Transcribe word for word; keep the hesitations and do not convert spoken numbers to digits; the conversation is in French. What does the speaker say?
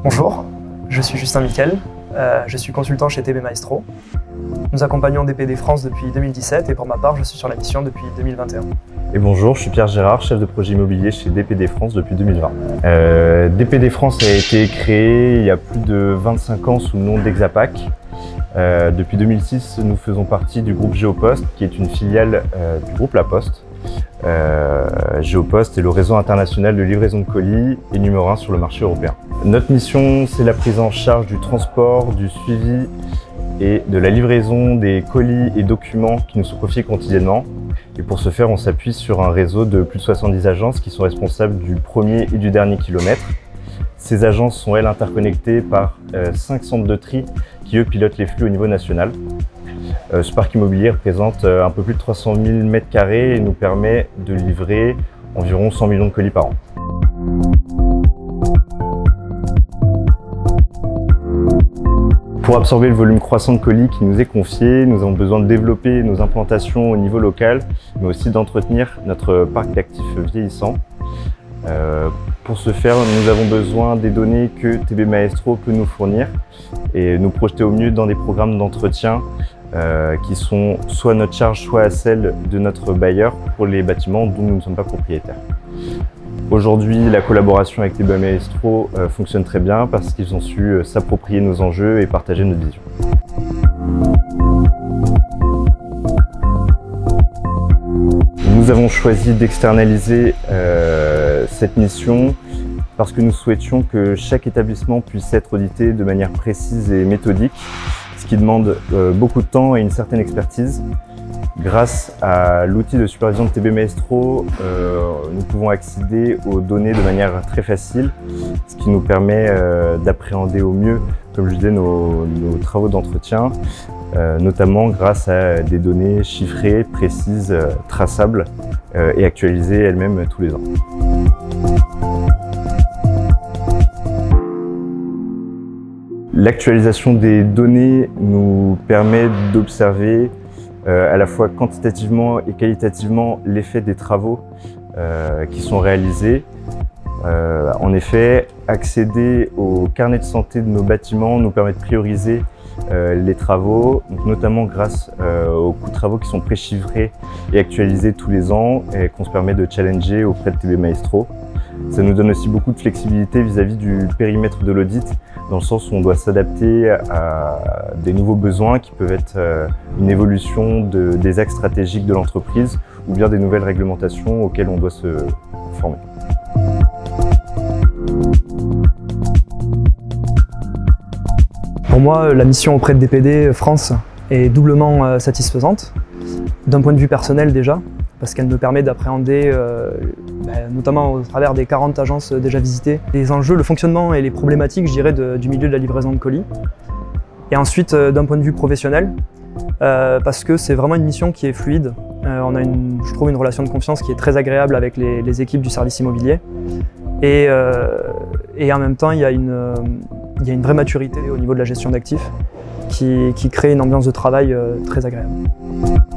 Bonjour, je suis Justin Miquel, euh, je suis consultant chez T B Maestro. Nous accompagnons D P D France depuis deux mille dix-sept et pour ma part, je suis sur la mission depuis deux mille vingt et un. Et bonjour, je suis Pierre Gérard, chef de projet immobilier chez D P D France depuis deux mille vingt. Euh, D P D France a été créé il y a plus de vingt-cinq ans sous le nom d'Exapac. Euh, depuis deux mille six, nous faisons partie du groupe Géopost, qui est une filiale euh, du groupe La Poste. Euh, Géopost est le réseau international de livraison de colis et numéro un sur le marché européen. Notre mission, c'est la prise en charge du transport, du suivi et de la livraison des colis et documents qui nous sont confiés quotidiennement. Et pour ce faire, on s'appuie sur un réseau de plus de soixante-dix agences qui sont responsables du premier et du dernier kilomètre. Ces agences sont, elles, interconnectées par euh, cinq centres de tri qui, eux, pilotent les flux au niveau national. Euh, ce parc immobilier représente euh, un peu plus de trois cent mille mètres carrés et nous permet de livrer environ cent millions de colis par an. Pour absorber le volume croissant de colis qui nous est confié, nous avons besoin de développer nos implantations au niveau local, mais aussi d'entretenir notre parc d'actifs vieillissant. Euh, pour ce faire, nous avons besoin des données que T B Maestro peut nous fournir et nous projeter au mieux dans des programmes d'entretien euh, qui sont soit à notre charge, soit à celle de notre bailleur pour les bâtiments dont nous ne sommes pas propriétaires. Aujourd'hui, la collaboration avec T B Maestro euh, fonctionne très bien parce qu'ils ont su euh, s'approprier nos enjeux et partager notre vision. Nous avons choisi d'externaliser euh, cette mission parce que nous souhaitions que chaque établissement puisse être audité de manière précise et méthodique, ce qui demande euh, beaucoup de temps et une certaine expertise. Grâce à l'outil de supervision de T B Maestro, euh, nous pouvons accéder aux données de manière très facile, ce qui nous permet euh, d'appréhender au mieux, comme je disais, nos, nos travaux d'entretien, euh, notamment grâce à des données chiffrées, précises, euh, traçables euh, et actualisées elles-mêmes tous les ans. L'actualisation des données nous permet d'observer Euh, à la fois quantitativement et qualitativement l'effet des travaux euh, qui sont réalisés. Euh, en effet, accéder au carnet de santé de nos bâtiments nous permet de prioriser euh, les travaux, donc notamment grâce euh, aux coûts de travaux qui sont préchiffrés et actualisés tous les ans et qu'on se permet de challenger auprès de T B Maestro. Ça nous donne aussi beaucoup de flexibilité vis-à-vis du périmètre de l'audit, dans le sens où on doit s'adapter à des nouveaux besoins qui peuvent être une évolution de, des axes stratégiques de l'entreprise ou bien des nouvelles réglementations auxquelles on doit se former. Pour moi, la mission auprès de D P D France est doublement satisfaisante, d'un point de vue personnel déjà, parce qu'elle me permet d'appréhender, euh, bah, notamment au travers des quarante agences déjà visitées, les enjeux, le fonctionnement et les problématiques, je dirais, de, du milieu de la livraison de colis. Et ensuite, euh, d'un point de vue professionnel, euh, parce que c'est vraiment une mission qui est fluide. Euh, on a, une, je trouve, une relation de confiance qui est très agréable avec les, les équipes du service immobilier. Et, euh, et en même temps, il y a une, euh, il y a une vraie maturité au niveau de la gestion d'actifs qui, qui crée une ambiance de travail euh, très agréable.